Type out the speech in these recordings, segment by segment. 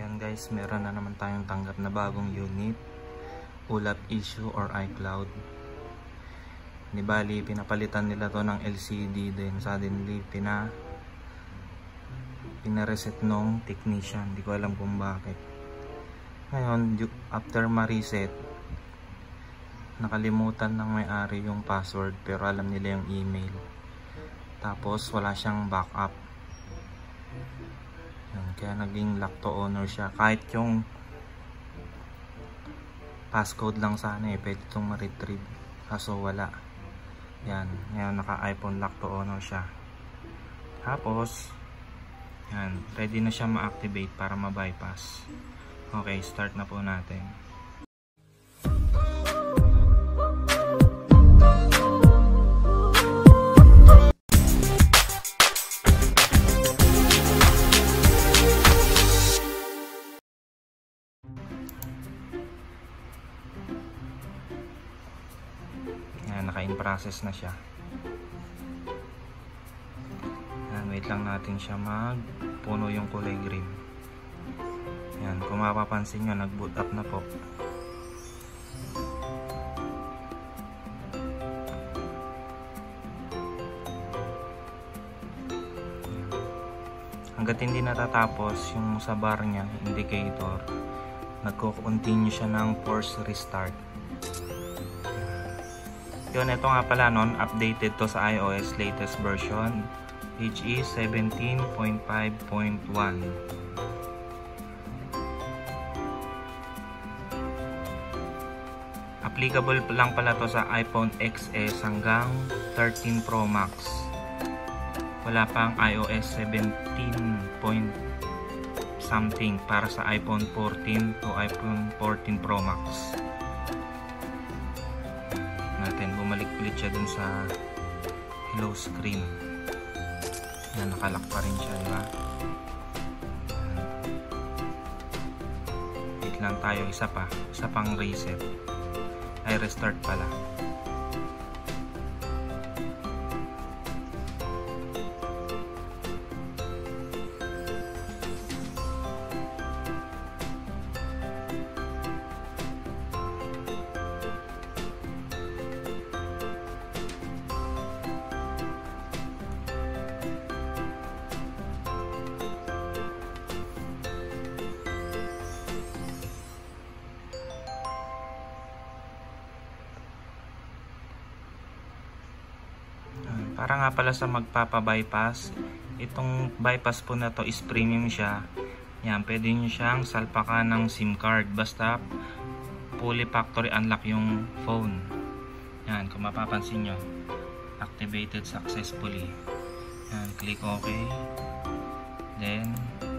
Ayan guys, meron na naman tayong tanggap na bagong unit, ULAP issue or iCloud. Di bali, pinapalitan nila to ng LCD din. Suddenly, pinareset nung technician. Di ko alam kung bakit. Ngayon, after ma-reset, nakalimutan ng may-ari yung password pero alam nila yung email. Tapos, wala siyang backup. Kaya naging lock to owner siya. Kahit yung passcode lang sana pwede itong ma-retrieve. Kaso wala. Yan. Ngayon naka-iPhone lock to owner siya. Tapos, yan. Ready na siya ma-activate para ma-bypass. Okay, start na po natin. Naka-in process na siya. Yan, wait lang natin siya magpuno yung kulay green. Yan, kung mapapansin nyo, nag-boot up na po. Yan. Hanggat hindi natatapos yung sa bar nya, indicator, nagko-continue siya ng force restart. Yun, ito nga pala nun, updated to sa iOS latest version, which is 17.5.1. Applicable lang pala to sa iPhone XS hanggang 13 Pro Max. Wala pang iOS 17 point something para sa iPhone 14 to iPhone 14 Pro Max. Natin, bumalik ulit siya dun sa hello screen. Yan, nakalock pa rin siya, diba? Wait lang tayo, isa pang reset ay restart pala. Para nga pala sa magpapa-bypass, itong bypass po na to is premium siya. Yan, pwede nyo siyang salpakan ng SIM card basta fully factory unlock yung phone. Yan, kung mapapansin nyo, activated successfully. Yan, click OK. Then,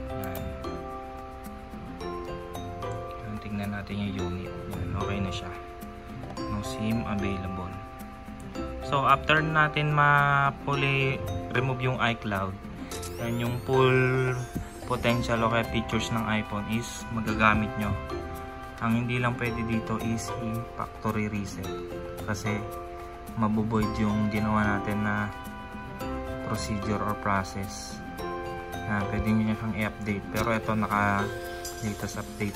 yan, tingnan natin yung unit. Yan, okay na siya. No SIM available. So, after natin ma-fully remove yung iCloud, yan yung full potential o kaya features ng iPhone is magagamit nyo. Ang hindi lang pwede dito is i-factory reset. Kasi mabuboid yung ginawa natin na procedure or process. Yan, pwede nyo siyang i-update. Pero ito naka-latest update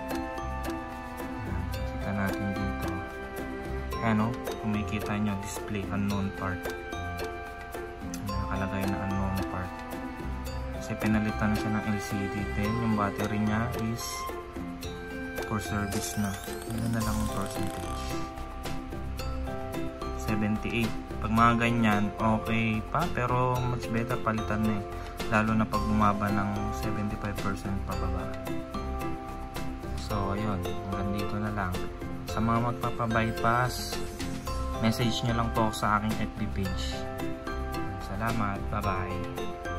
Yan, kita natin dito. Ayan o, kung makikita nyo, display unknown part. Nakalagay na unknown part. Kasi pinalitan na siya ng LCD. Then yung battery niya is for service na. Ano na lang ang percentage? 78. Pag mga ganyan, okay pa. Pero much better palitan na lalo na pag bumaba ng 75% pababa. So ayun, hanggang dito na lang. Sa mga magpapa-bypass, message nyo lang po sa aking FB page. Salamat, bye bye.